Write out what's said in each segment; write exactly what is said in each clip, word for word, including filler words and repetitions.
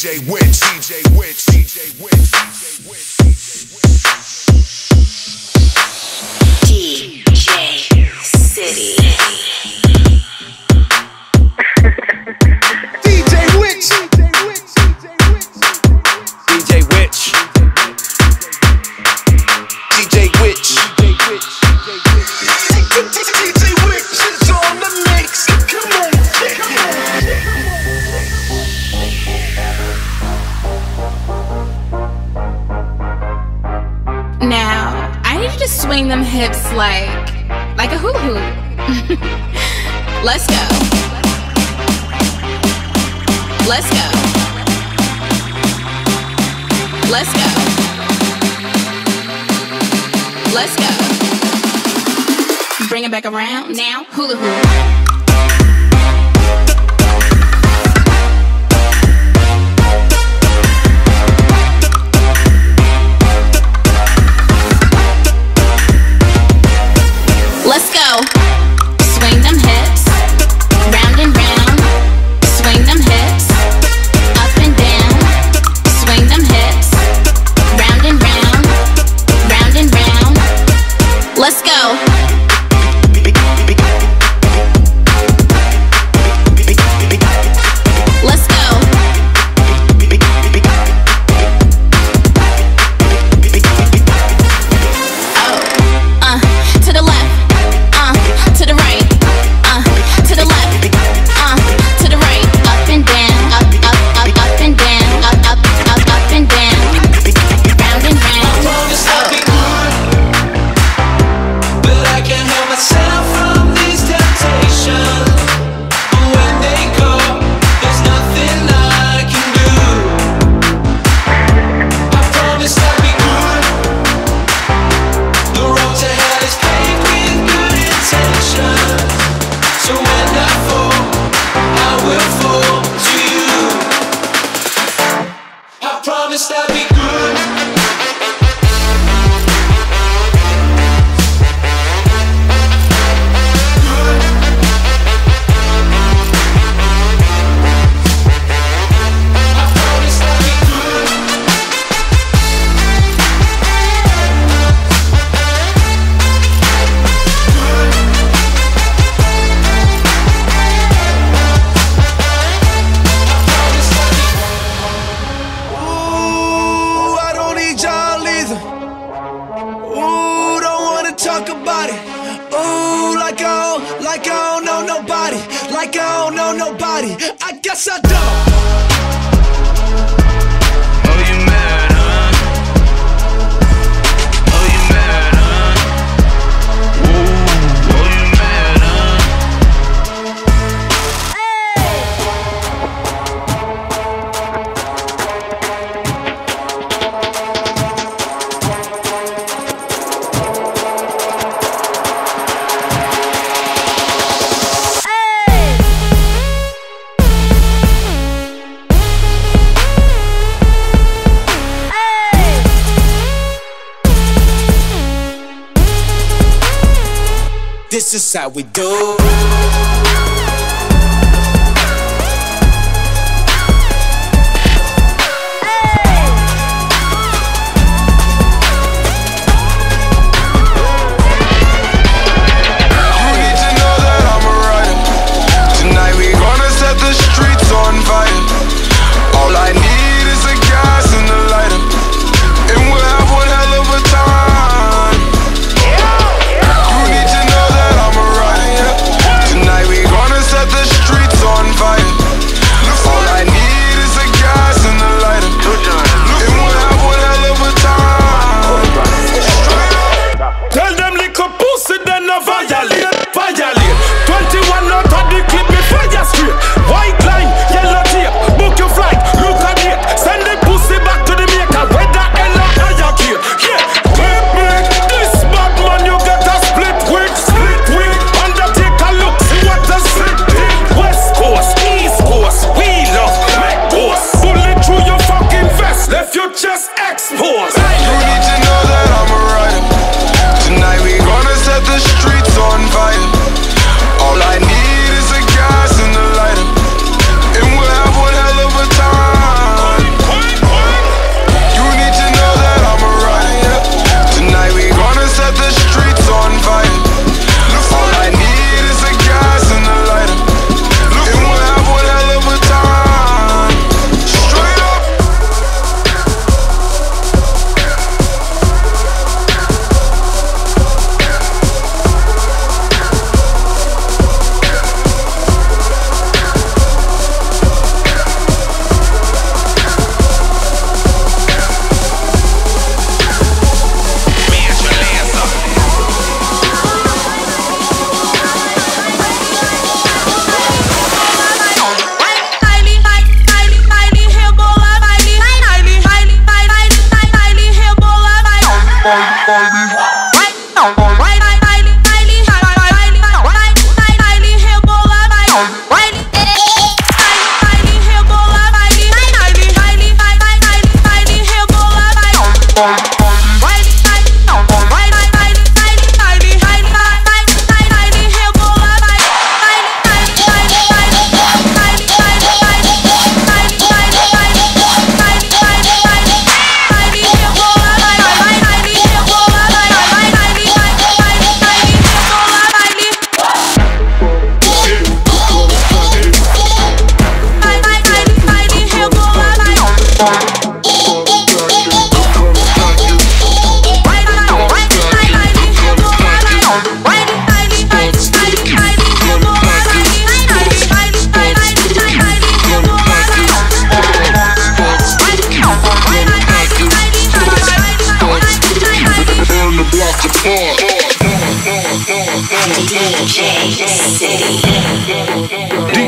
J Witch, D J Witch, D J Witch, D J Witch, D J City. D J Witch, D J Witch, D J Witch, D J Witch is on the mix. Come on, check it. Now, I need you to swing them hips like, like a hoo-hoo. Let's go. Let's go. Let's go. Let's go. Bring it back around now. Hula hoop. Let's go. Swing them hips, round and round. Swing them hips, up and down. Swing them hips, round and round, round and round. Let's go. Let's go. Oh, uh, to the left. To the right, uh, to the left, uh, to the right, up and down, up, up, up, up and down, up, up, up, up and down, round and round. I promise I'll be good, but I can't help myself from these temptations. When they come, there's nothing I can do. I promise I'll be good. The road to hell is paved with good intentions. So when I fall, I will fall to you. I promise I'll be good. Good. I promise I'll be good. Ooh, I don't need y'all either. Ooh, don't wanna talk about it. Ooh, like I don't, like I don't know nobody. Like I don't know nobody. I guess I don't. Oh, you mad, huh? Oh, you mad, huh? Ooh, oh, you mad, huh? This is how we do.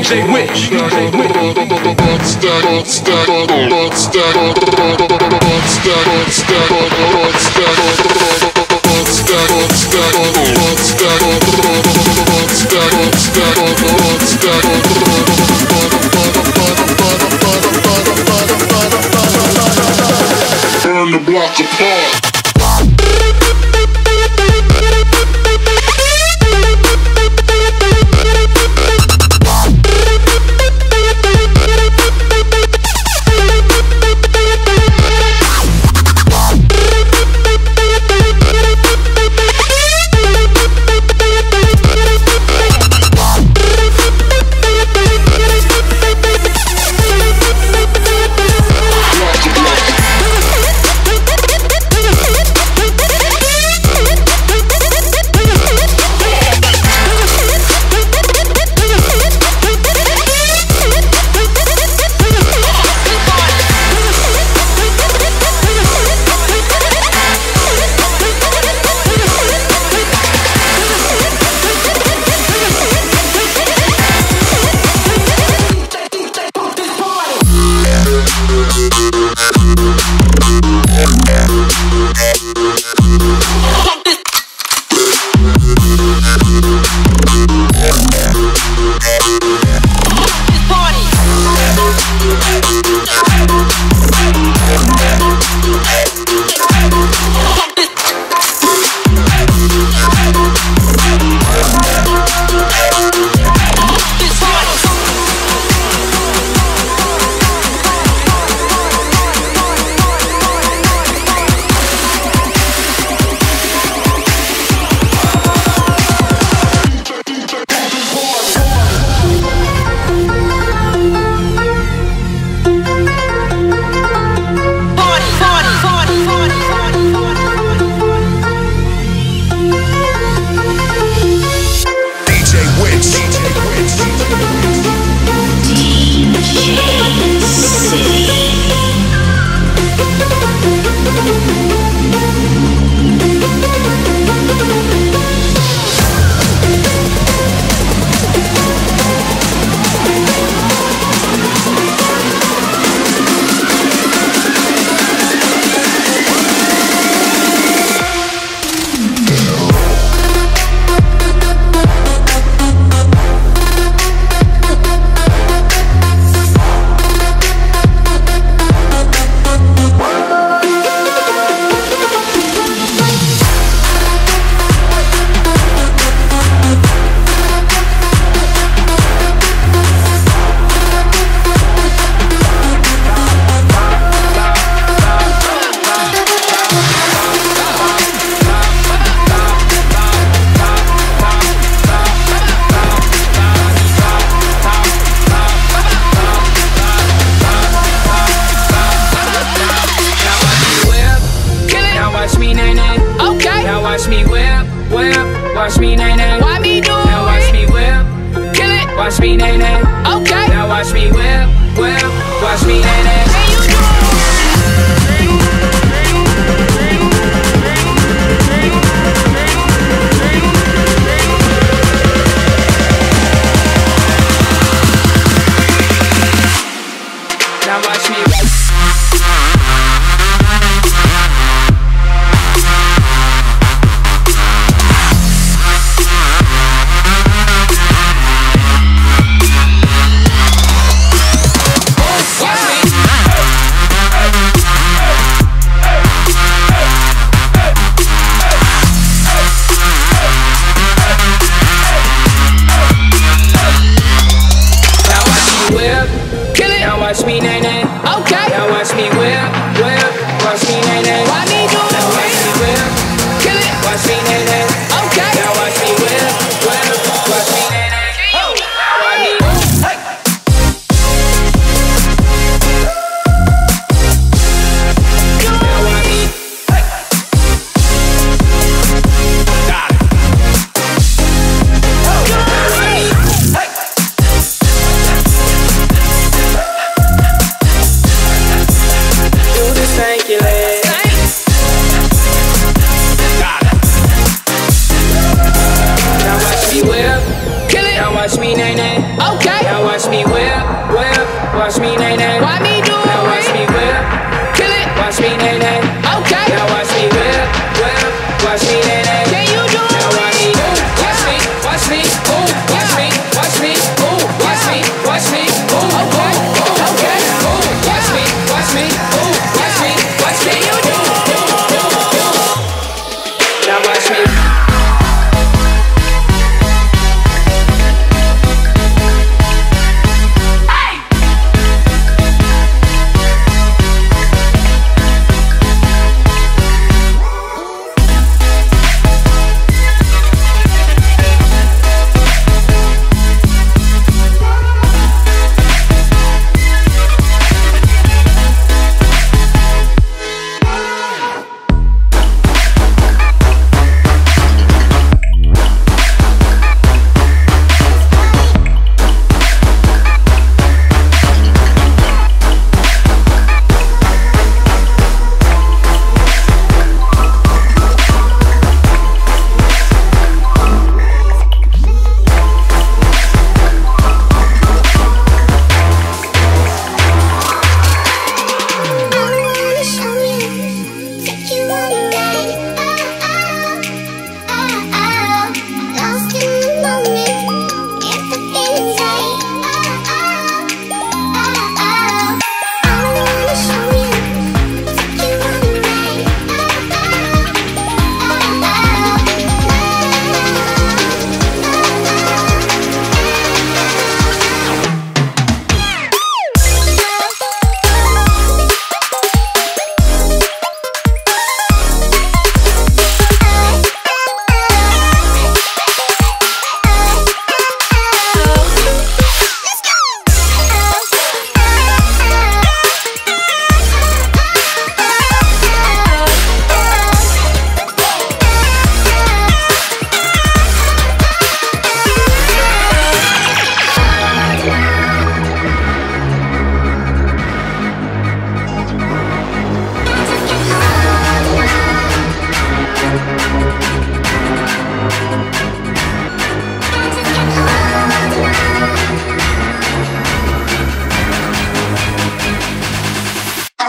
J Witch. D J Burn the block apart.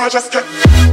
I just can't.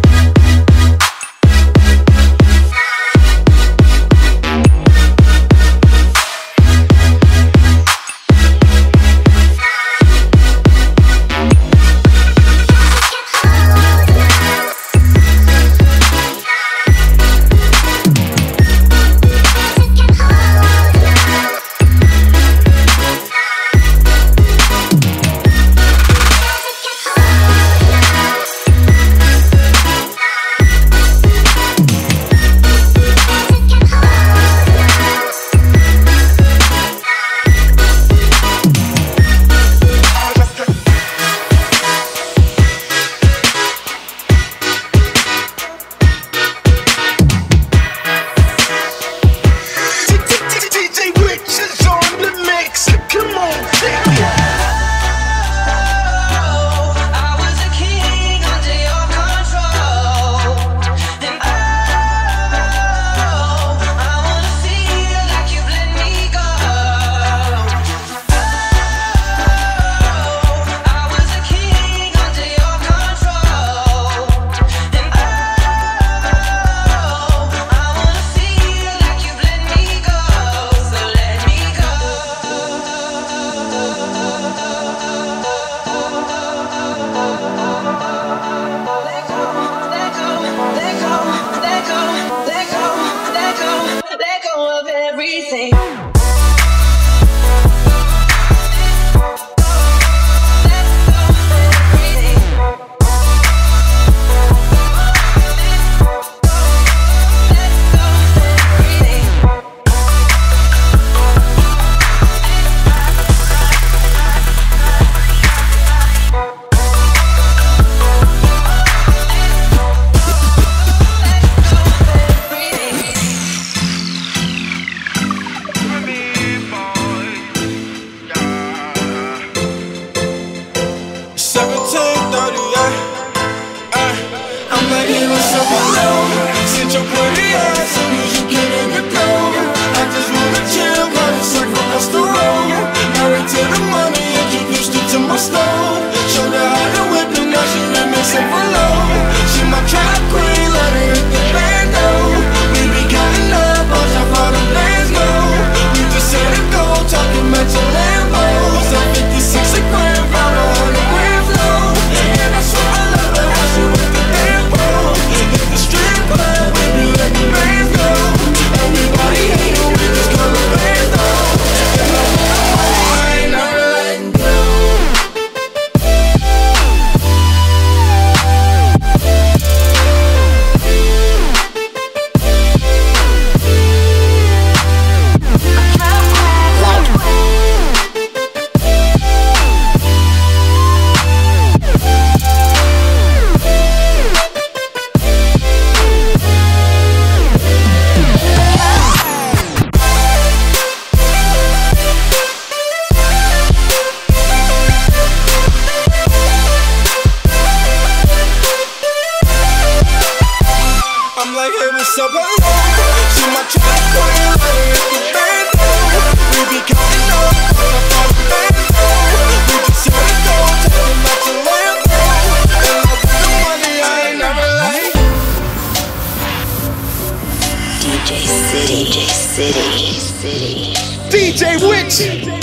D J Witch.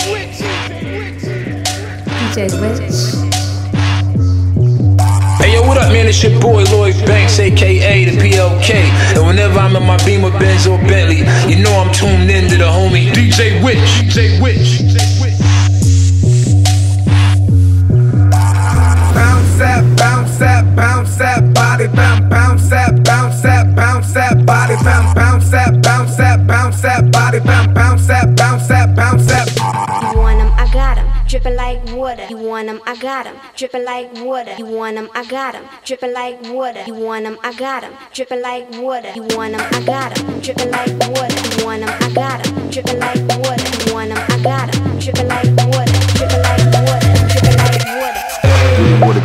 D J Witch. Hey yo, what up, man? It's your boy Lloyd Banks, aka the P L K. And whenever I'm in my Beamer, Benz, or Bentley, you know I'm tuned in to the homie D J Witch. D J Witch. Bounce that, bounce that, bounce that body, bounce, bounce that, bounce that, bounce that body, bounce, bounce that, bounce that, bounce that body, bounce, bounce that, bounce that, bounce that. You want 'em, I got 'em, dripping like water. You want 'em, I got 'em, dripping like water. You want 'em, I got 'em, dripping like water. You want 'em, I got 'em, dripping like water. You want 'em, I got 'em, dripping like water. You want 'em, I got 'em, dripping like water. You want 'em, I got 'em, dripping like water, dripping like water, dripping like water. Water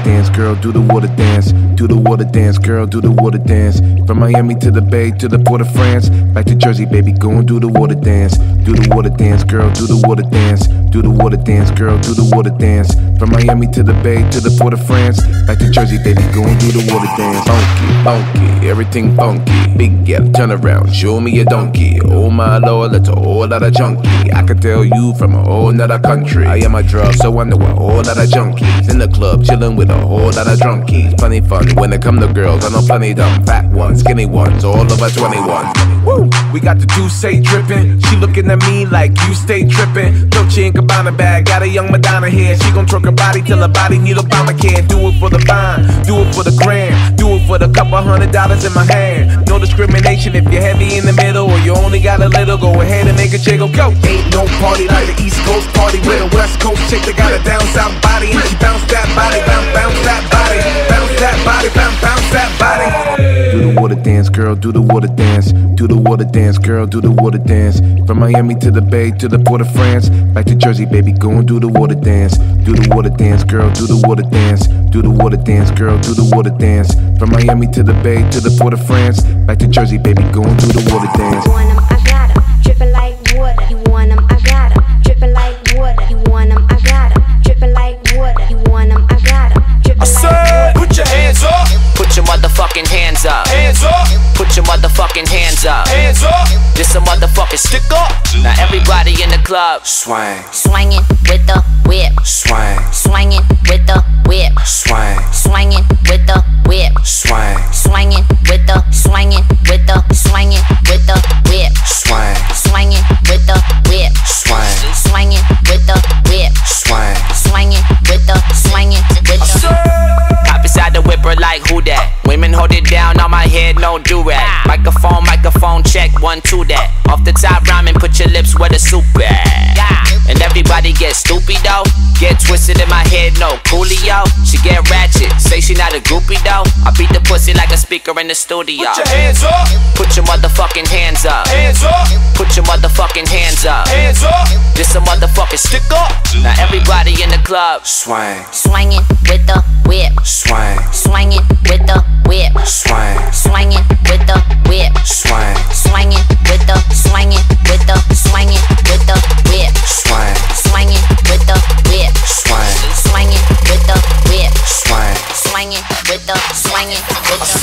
dance, girl, do the water dance. Do the water dance, girl, do the water dance. From Miami to the Bay to the Port of France, back to Jersey, baby, go and do the water dance. Do the water dance, girl, do the water dance. Do the water dance, girl, do the water dance. From Miami to the Bay to the Port of France, back to Jersey, baby, go and do the water dance. Funky, funky, everything funky. Big gal, turn around, show me a donkey. Oh my lord, that's a whole lot of junkie. I can tell you from a whole nother country. I am a drug, so I know a whole lot of junkies. In the club, chillin' with a whole lot of drunkies. Plenty fun when it come to girls, I know plenty dumb. Fat ones, skinny ones, all over twenty-one. Woo! We got the Douce drippin'. She looking at me like you stay trippin'. Dolce and Gabbana bag, got a young Madonna here. She gon' twerk her body till her body need Obamacare. Do it for the vine, do it for the gram, do it for the couple hundred dollars in my hand. No discrimination if you're heavy in the middle or you only got a little. Go ahead and make a jiggle, go. Ain't no party like the East Coast party with a West Coast chick that got a down south body and she bounce that body, bounce, bounce that body, bounce that body, bounce, bounce that body. Do the water dance, girl, do the water dance. Do the water dance, girl, do the water dance. From Miami to the Bay to the Port of France, back to Jersey, baby, go and do the water dance. Do the water dance, girl, do the water dance. Do the water dance, girl, do the water dance. From Miami to the Bay to the Port of France, back to Jersey, baby, go and do the water dance. You want 'em, I got 'em, drippin' like water. You want 'em, I got 'em, drippin' like water. You want 'em, I got 'em, drippin' like water. You want 'em, I got 'em, drippin' like water. Put your hands up. Put your motherfucking hands up. Hands up. Put your motherfucking hands up. Hands up. This a motherfucking stick up. Now everybody in the club Swang. Swinging with the whip. Swang. Swinging with the whip. Swang. Swinging with the whip. Swang. Swinging with the swinging with the swinging with the whip. Swang. Swinging with the whip. Swang. Swinging with the whip. Swang. Swinging with the swinging with the. Hop inside the whipper like who that? Women hold it down on my head, no do-rag. Microphone, microphone, check, one, two, that. Off the top rhyming, put your lips where the soup at. And everybody get stupid though. Get twisted in my head, no coolio. She get ratchet, say she not a groupie though. I beat the pussy like a speaker in the studio. Put your hands up. Put your motherfucking hands up. Hands up. Put your motherfucking hands up. Hands up. This a motherfucking stick up. Now everybody in the club Swang. Swinging with the whip. Swang. Swinging with the whip. Swang. Swinging with the whip. Swang. Swinging with the swinging with the swinging with the whip. Swang. Swinging with the whip. Swang. Swinging with the whip. Swang. Swinging with the swinging with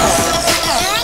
the.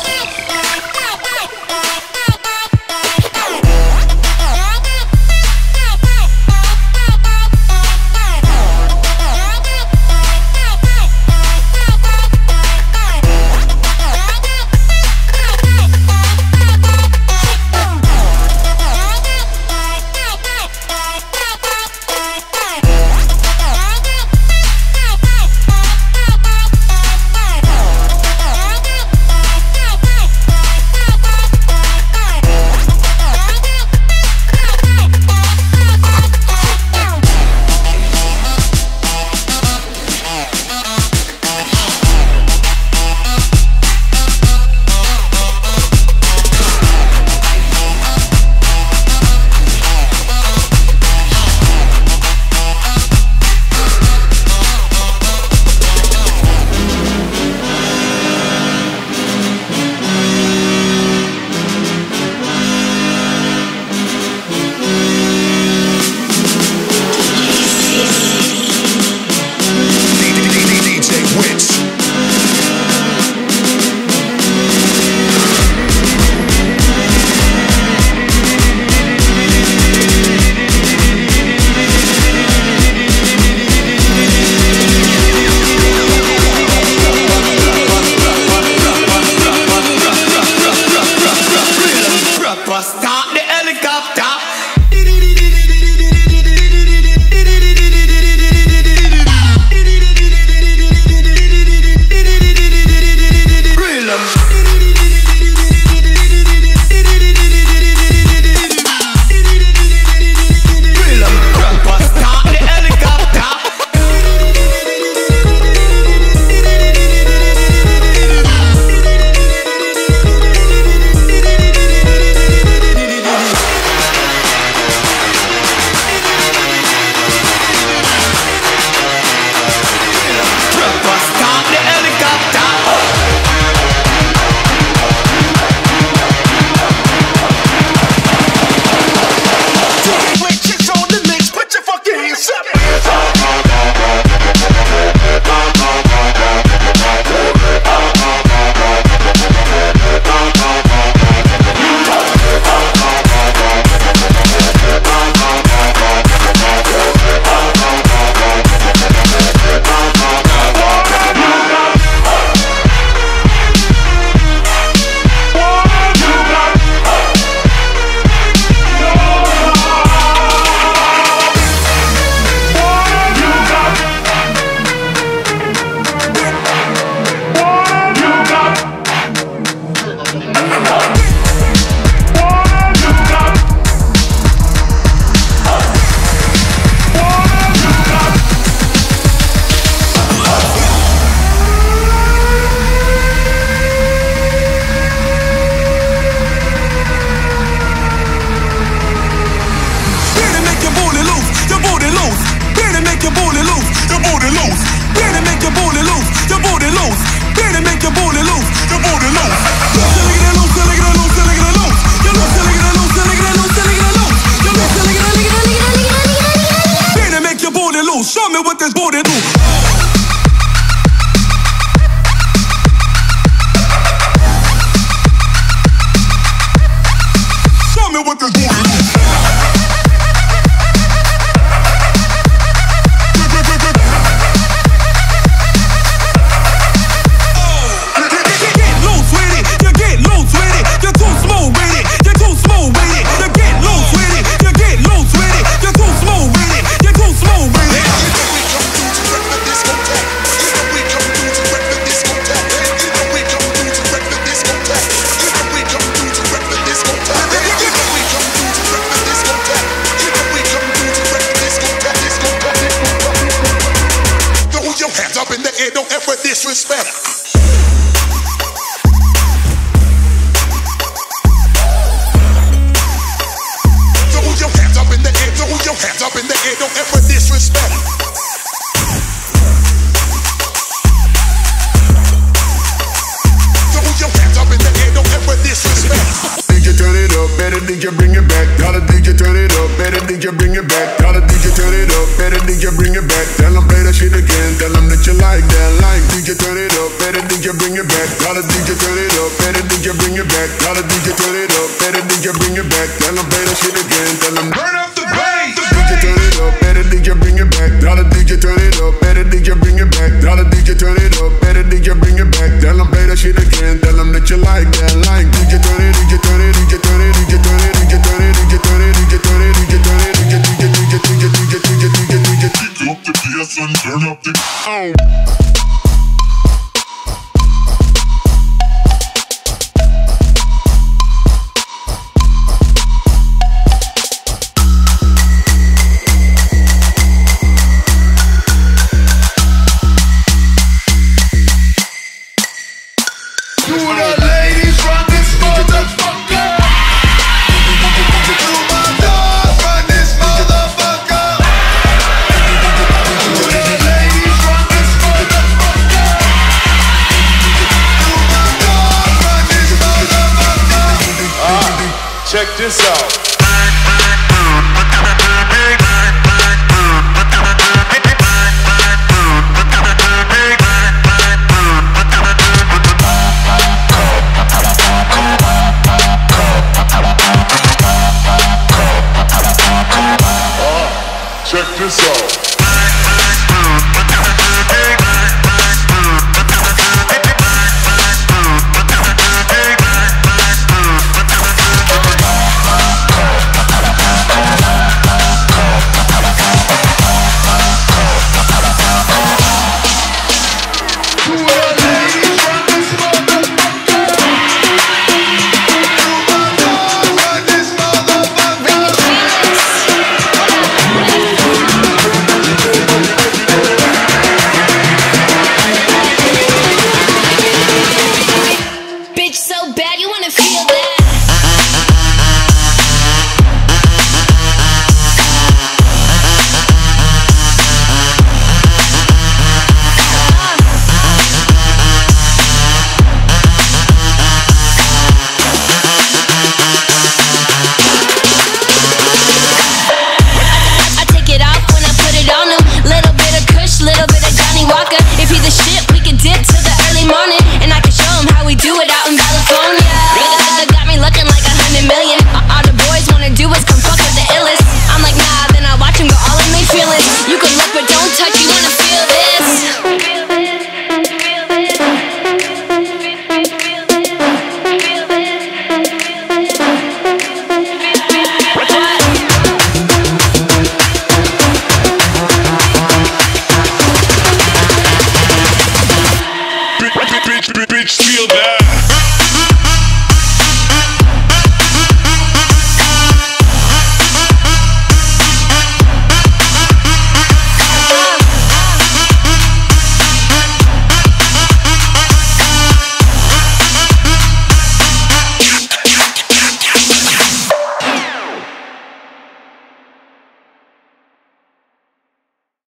disrespect. Throw your hands up in the air, throw your hands up in the air, don't ever disrespect. Throw your hands up in the air, don't ever disrespect. D J turn it up, better D J bring it back. Tell the D J turn it up, better D J bring it back. Tell the D J turn it up, better D J bring it back. Tell them play that shit again, tell them that you like that line. D J turn it up, better D J bring it back. Tell the D J turn it up, better D J bring it back. Tell the D J turn it up, better D J bring it back. Tell them play that shit again, tell them Turn up the bass. D J turn it up, better D J bring it back. Tell the D J turn it up, better D J bring it back. Tell the D J turn it up, better D J bring it back. Tell them play that shit again, tell them that you like that line. D J turn it, D J turn it, D J turn it, D J turn it, D J turn it, D J turn it, D J turn it, D J turn it, D J D J D J D J D J D J D J D J. Kick up the bass and turn up the. Oh. Check this out.